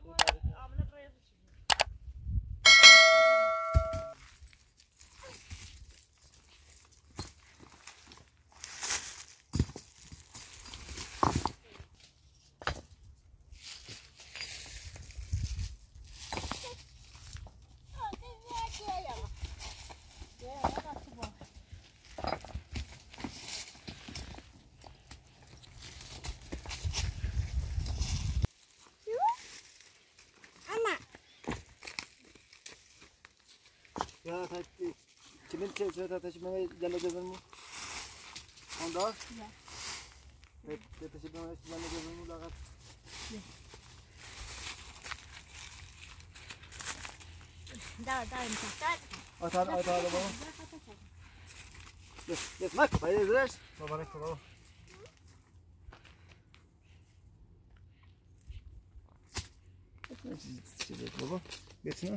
Ya tabii kimin çözüyor taşımaya geleceğiz mi? Onda? Ya. Evet, taşımaya geleceğiz mi lagat? Dar imsak. Atar baba. Yes, mak, bayır biraz. Baba ne baba? Baba, geçsin.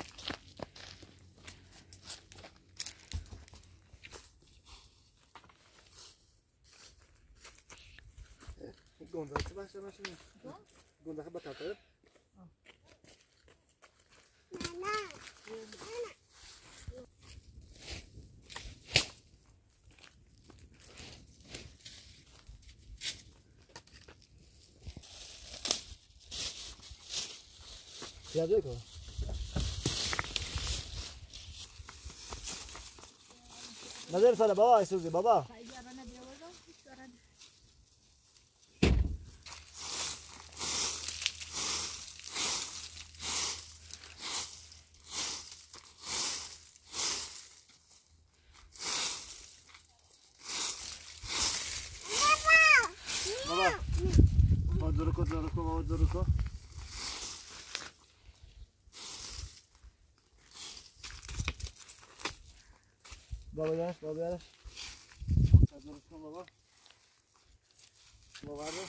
Gondak'ı başlama şimdi. Gondak'ı bakalım. Nana. Ya diyor ki o. Nazar sana baba istiyorsun baba. Zoruko. Baba yaş. Zoruko baba. Baba vardı.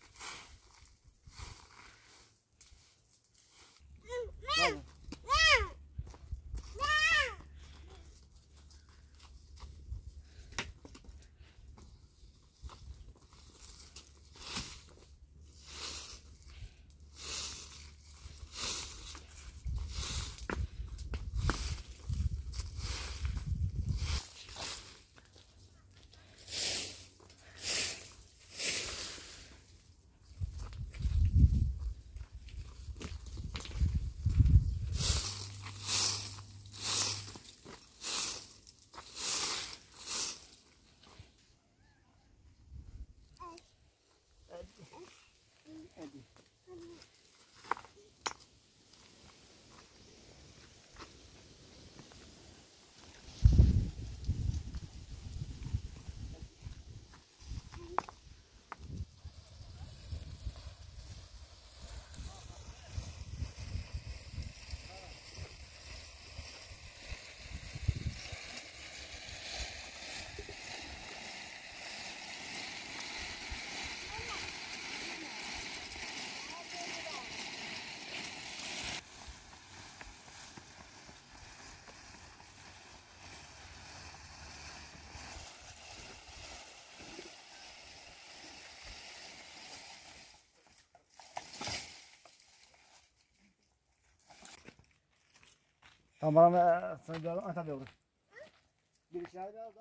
Tamam bana sana da atalım. Bir şey daha.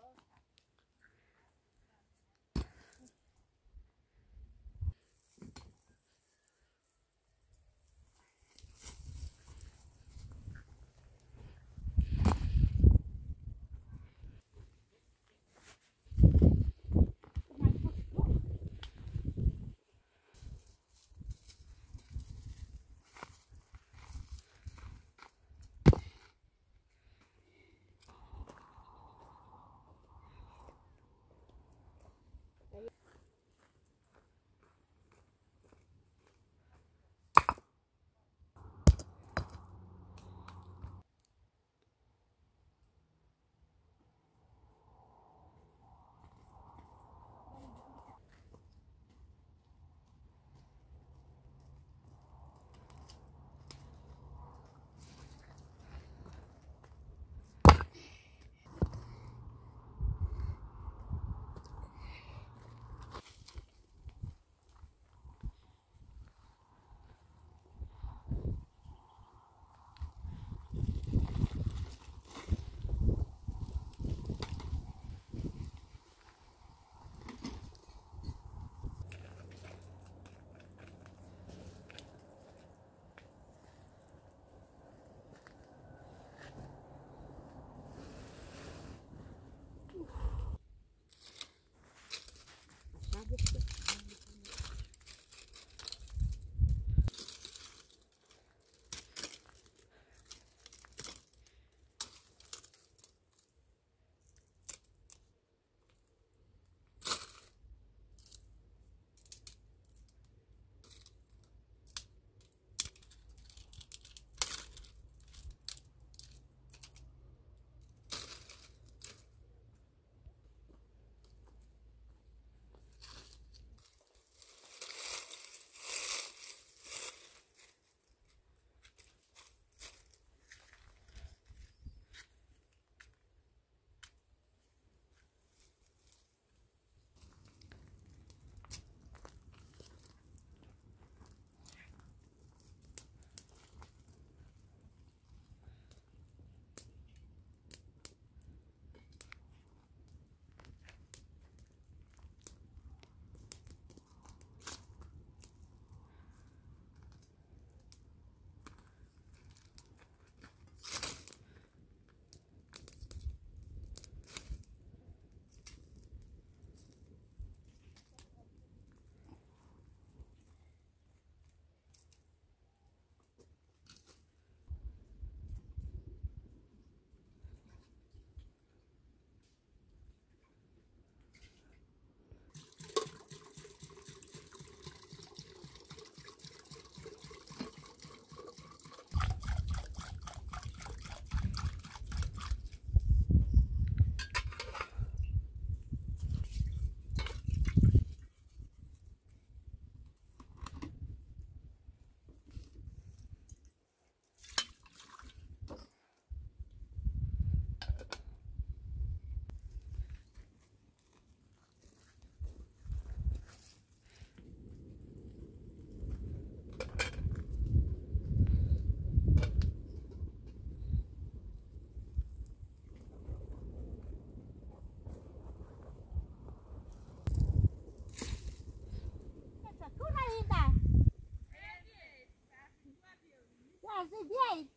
بیایید.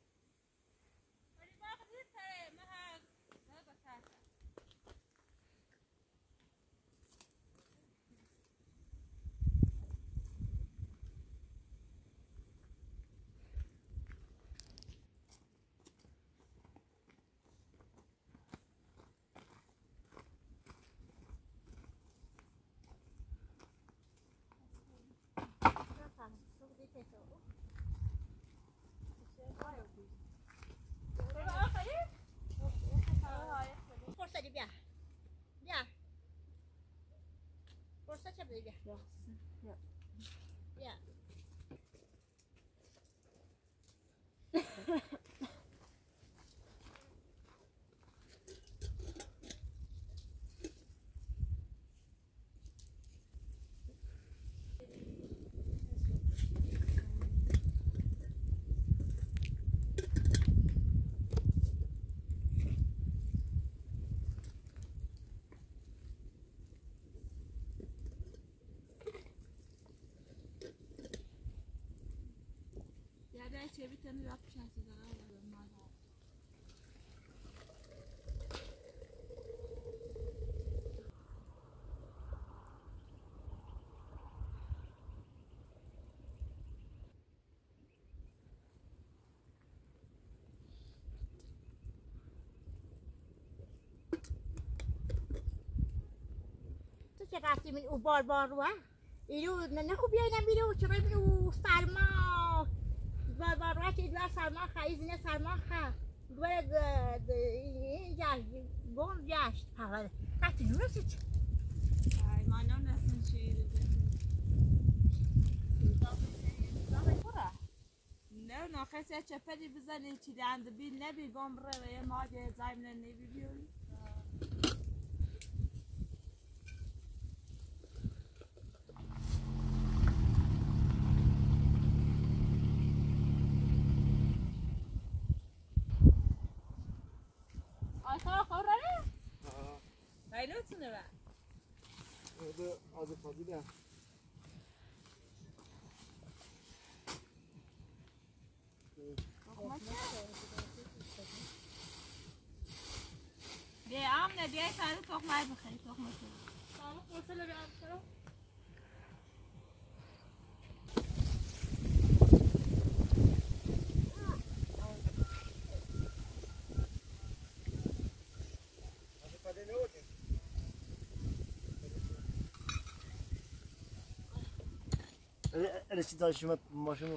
فرصتی بیا. بیا. فرصت چه بیا. بیا. چه بیتونی رفت شانسی داره تو چه رفتی من او بار رو ایرو نه خوب بیاینم بیرو چرا بیرو سرما بار رو که دو سرما خیز نه سرما خا دو اینجا گم جاشت پاور قطعی نورسید ای مانم نسن چی نه ناخسی چپری بزنی چی دند بی نبی گم ره یه ماده زایم نبی بیوری آسا خوره؟ بایلوتونه با از فاضی ده بیا آمنه بیا سر تخمه بخری تخمه تو سامو خورسله بیا آمسرو الاشي داشي ما شنو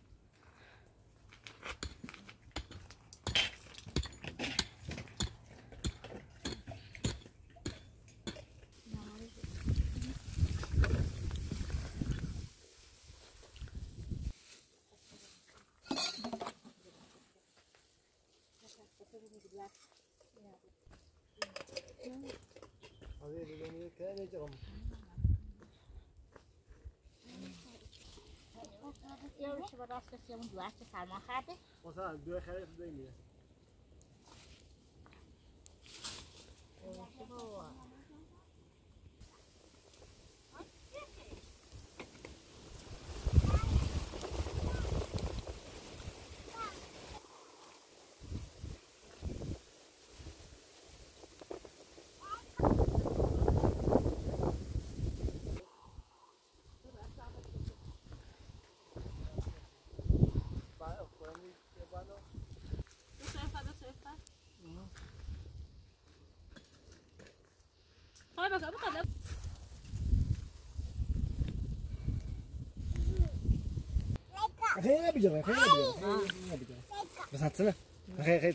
هذه اللي كان يجرم یه شما راست کسی اون دوست سرما خرده مثلا دو خرید دیگه خير بيجري خير بيجري بس هاتسنا خير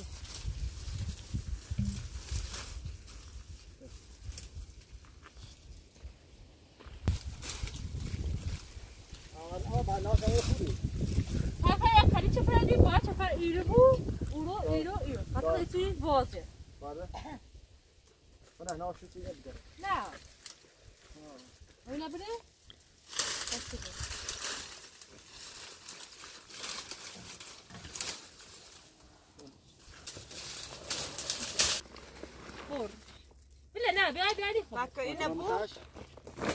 نه بیای بکا اینه بود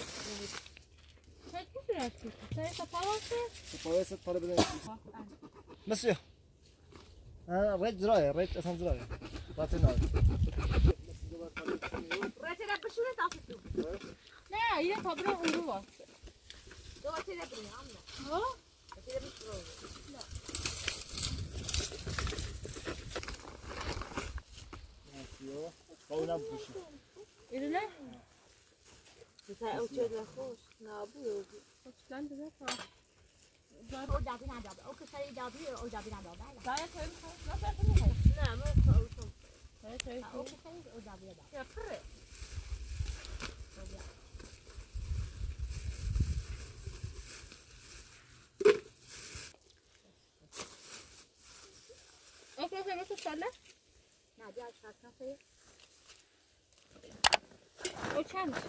چه کسی رفتی؟ چه سپاوسته؟ سپاوسته پاره بدن مسيو ريت زراير ريت أصلا زراير باتنا ريت لا بشوره تاسو نه یه خبره اونو واسه دوتي لا بري عمنا ها كده مش روز مسيو قونا بوشي اینو نه مثلا او چه خوش نابو خوشگل بده او دابی ندابه او کسایی دابی او دابی ندابه دای خیلی خوب نه خیلی نه من او خیلی او کسایی او دابی ندابه یا پره اوکی خیلی ساله نه دیگه شاید نفیر او چند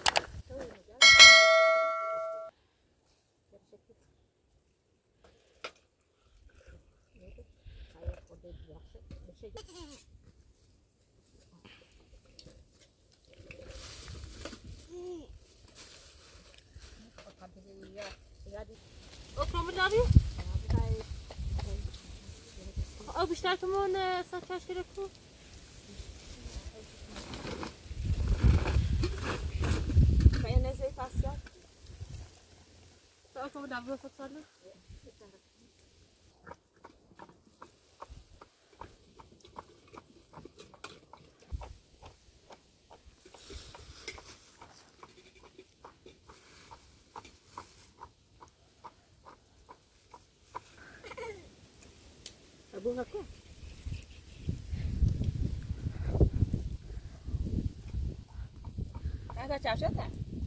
اکرام داری؟ او بیشتر کمون ساچش گرفتو؟ مایونز فاسیا تا اکرام داری ساله؟ ابوها كيف هذا شاشته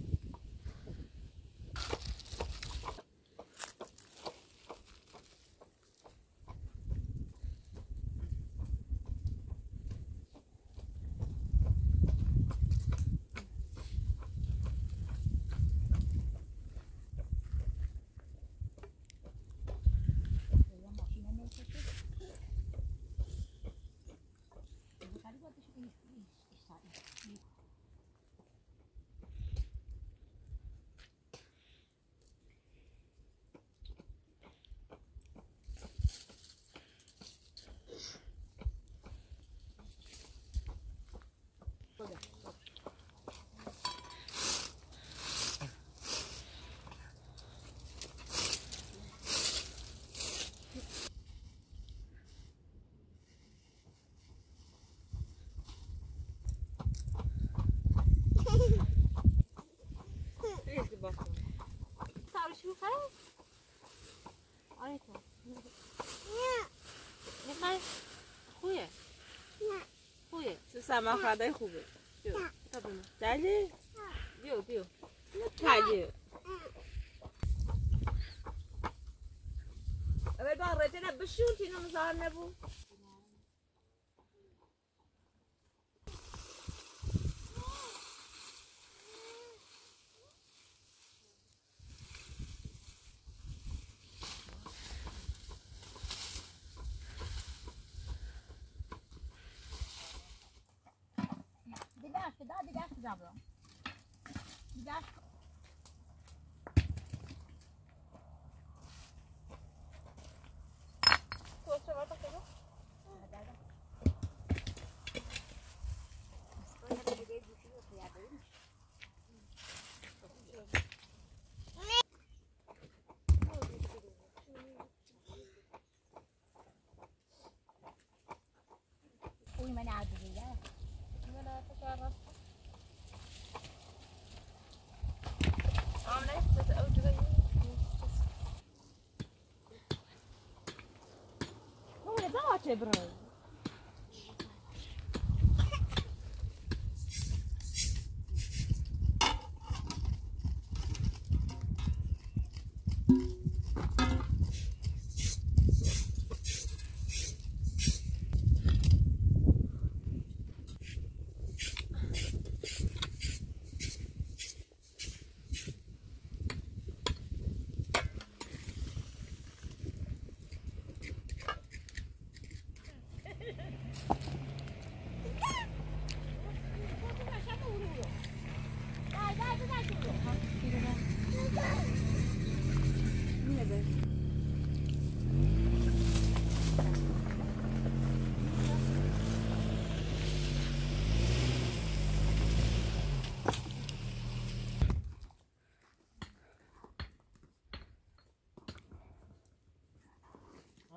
شو خير؟ آيته. میخوای؟ خویه؟ خویه. تو سما خدای خوبه. بیا. تا بینم. دلی؟ بیا بیا. دلی. اول با رجنا بشون تینو مزار نبو. دیگه زبرم دیگه Ui, ma nào thì gì đó. Cebra.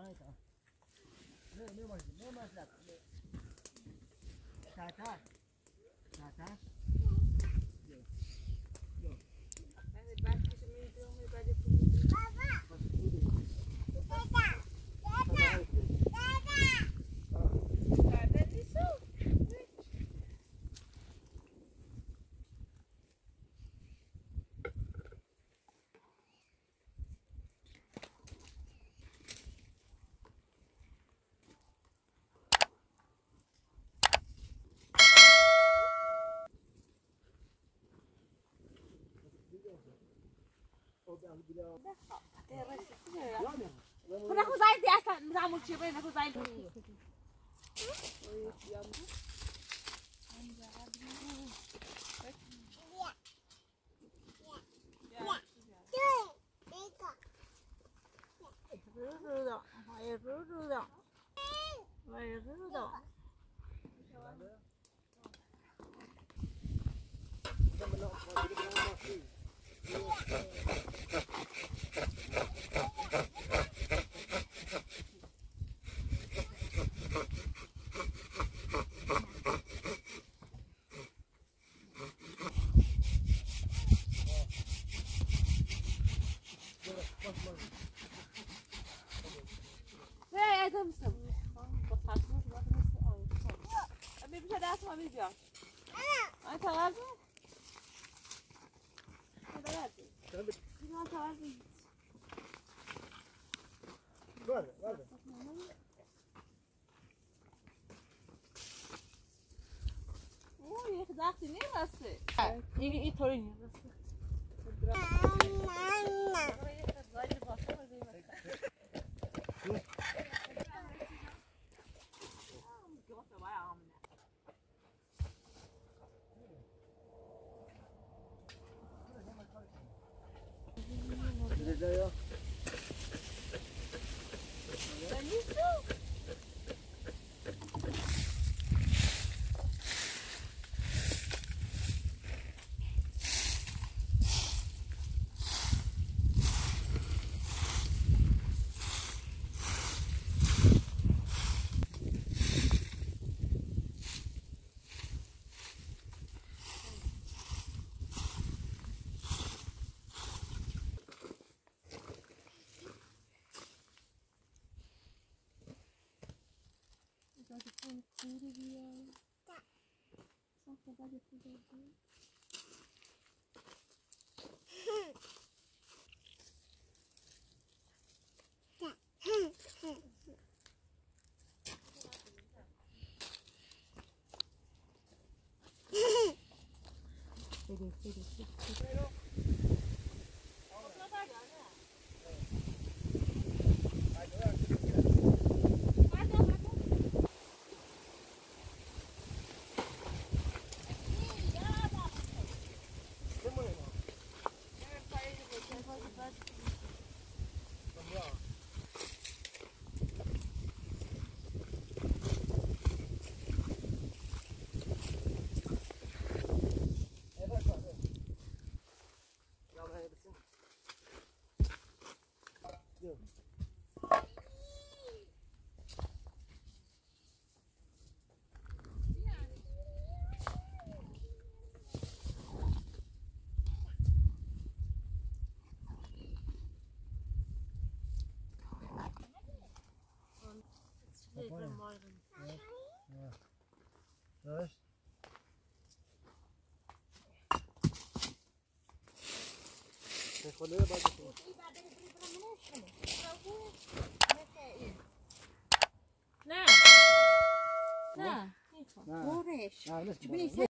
ناخذ زايد اصلا نعمل شيء بين ناخذ زايد ضغطي ني راسي اي طوري ني راسي لا لا وريش